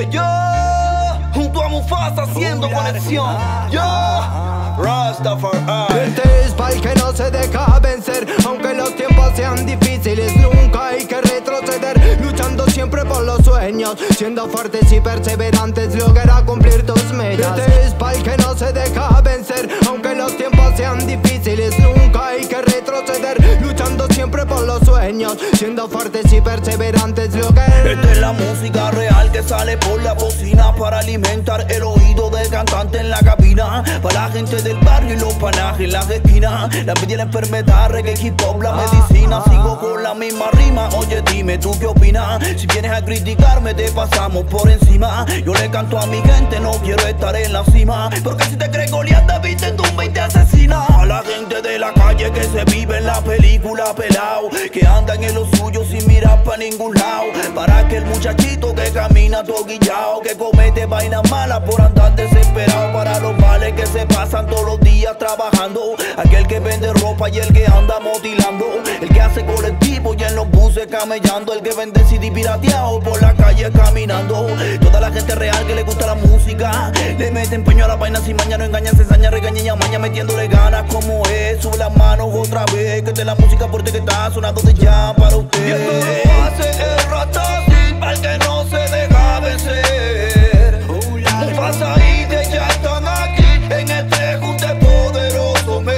Junto a Mufasa haciendo conexión. Rastafari. Este es pa'l que no se deja vencer, aunque los tiempos sean difíciles. Nunca hay que retroceder, luchando siempre por los sueños, siendo fuertes y perseverantes, lograr cumplir tus metas. Este es pa'l que no se deja vencer, aunque los tiempos sean difíciles. Nunca hay que retroceder, luchando siempre por los sueños, siendo fuertes y perseverantes, lograr. Esta es la música real que sale por la bocina para alimentar el oído del cantante en la cabina. Para la gente del barrio y los panajes en las esquinas, la envidia, la enfermedad, reggae, hip hop, la medicina. Sigo con la misma rima, oye dime tú qué opinas. Si vienes a criticarme te pasamos por encima. Yo le canto a mi gente, no quiero estar en la cima, porque si te crees Goliat, David te tumba y te asesina. A la gente de la calle que se vive en la película pelao, que andan en lo suyo sin mirar pa' ningún lado. Para que el muchachito que camina todo guillao, que comete vainas malas por andar desesperado. Para los males que se pasan todos los días trabajando, aquel que vende ropa y el que anda motilando, el que hace colectivo y en los buses camellando, el que vende CD pirateado por la calle caminando. Toda la gente real que le gusta la música, le mete empeño a la vaina sin maña, no engaña, se ensaña, regaña y amaña, metiéndole ganas como es. Sube las manos otra vez, que esta es la música fuerte que está sonando de ya para usted. Y esto lo hace el Ratazzi, pa'l que no se deja vencer. Mufasa y de ya están aquí en este junte poderoso men.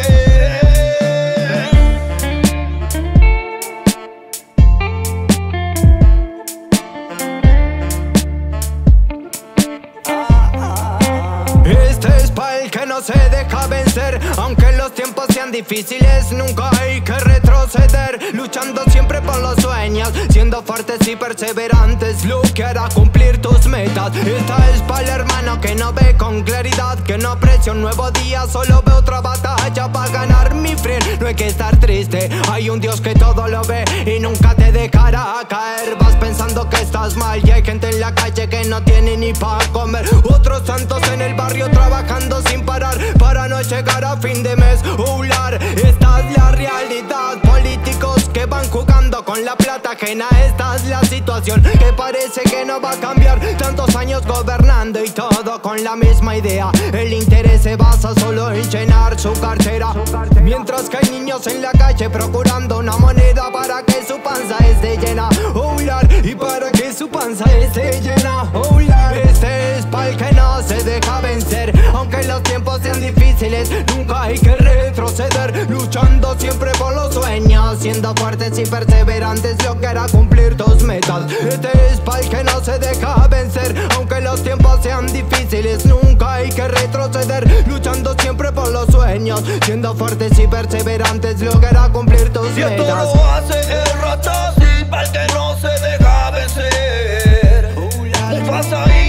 Este es pa'l que no se deja vencer, aunque los tiempos sean difíciles. Nunca hay que retroceder, luchando siempre por los sueños, siendo fuertes y perseverantes, lo que hará cumplir tus metas. Esta es pa'l hermano que no ve con claridad, que no aprecia un nuevo día, solo ve otra batalla para ganar, mi friend. No hay que estar triste, hay un Dios que todo lo ve y nunca te dejará caer. Vas pensando que estás mal y hay gente en la calle que no tiene ni para comer, otros santos en el barrio trabajando sin parar para no llegar a fin de mes. Esta es la realidad, políticos que van jugando con la plata ajena. Esta es la situación que parece que no va a cambiar, tantos años gobernando y todo con la misma idea. El interés se basa solo en llenar su cartera, mientras que hay niños en la calle procurando una moneda para que su panza esté llena. Y para que su panza esté llena. Este es pa'l que no se deja vencer, aunque los tiempos sean difíciles. Nunca hay que retroceder, luchando siempre por los sueños, siendo fuertes y perseverantes, lo que hará cumplir tus metas. Este es pa'l que no se deja vencer, aunque los tiempos sean difíciles. Nunca hay que retroceder, luchando siempre por los sueños, siendo fuertes y perseverantes, lo que hará cumplir tus metas. Y esto lo hace el Ratazzi, pa'l que no se deja vencer. Mufasa y